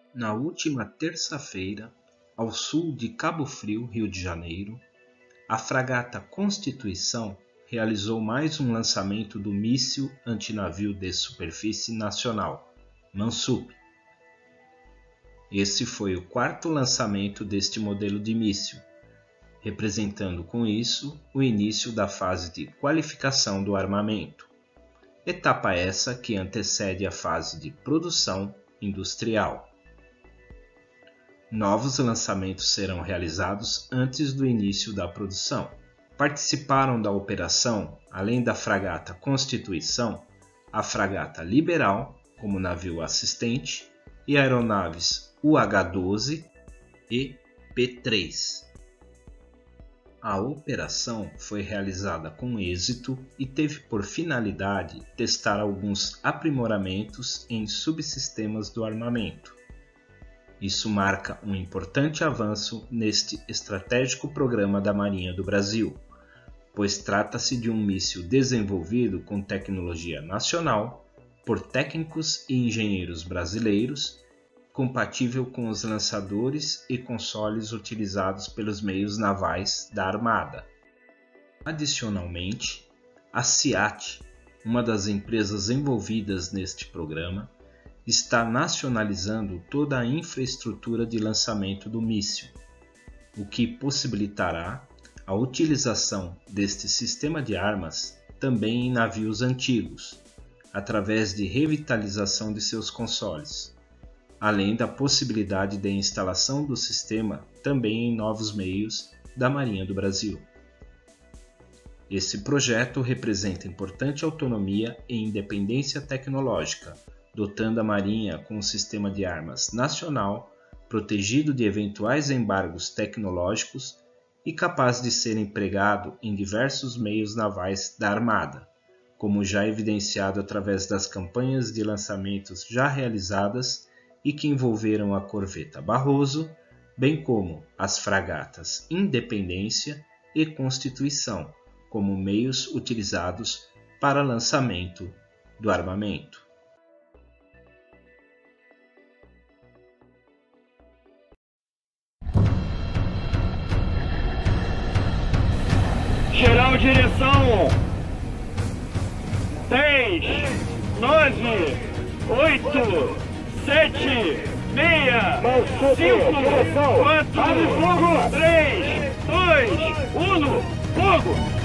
Na última terça-feira, ao sul de Cabo Frio, Rio de Janeiro, a fragata Constituição realizou mais um lançamento do míssil antinavio de superfície nacional, MANSUP. Esse foi o quarto lançamento deste modelo de míssil, representando com isso o início da fase de qualificação do armamento, etapa essa que antecede a fase de produção industrial. Novos lançamentos serão realizados antes do início da produção. Participaram da operação, além da fragata Constituição, a fragata Liberal, como navio assistente, e aeronaves UH-12 e P-3. A operação foi realizada com êxito e teve por finalidade testar alguns aprimoramentos em subsistemas do armamento. Isso marca um importante avanço neste estratégico programa da Marinha do Brasil, pois trata-se de um míssil desenvolvido com tecnologia nacional, por técnicos e engenheiros brasileiros, compatível com os lançadores e consoles utilizados pelos meios navais da Armada. Adicionalmente, a CIAT, uma das empresas envolvidas neste programa, está nacionalizando toda a infraestrutura de lançamento do míssil, o que possibilitará a utilização deste sistema de armas também em navios antigos, através de revitalização de seus consoles, além da possibilidade de instalação do sistema também em novos meios da Marinha do Brasil. Esse projeto representa importante autonomia e independência tecnológica, dotando a Marinha com um sistema de armas nacional, protegido de eventuais embargos tecnológicos e capaz de ser empregado em diversos meios navais da Armada, como já evidenciado através das campanhas de lançamentos já realizadas e que envolveram a corveta Barroso, bem como as fragatas Independência e Constituição, como meios utilizados para lançamento do armamento. Geral direção 10, 9, 8, 7, 6, 5, 4, 3, 2, 1, fogo!